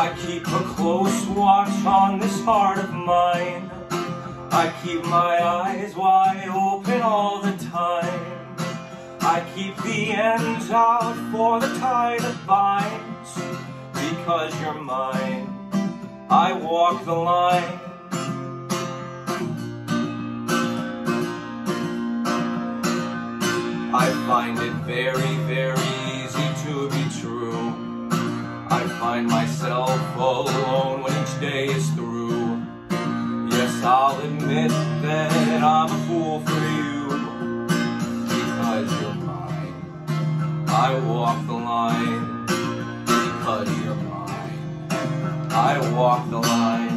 I keep a close watch on this heart of mine. I keep my eyes wide open all the time. I keep the ends out for the tie that binds. Because you're mine, I walk the line. I find it very, very easy to be true. I find myself alone when each day is through. Yes, I'll admit that I'm a fool for you. Because you're mine, I walk the line. Because you're mine, I walk the line.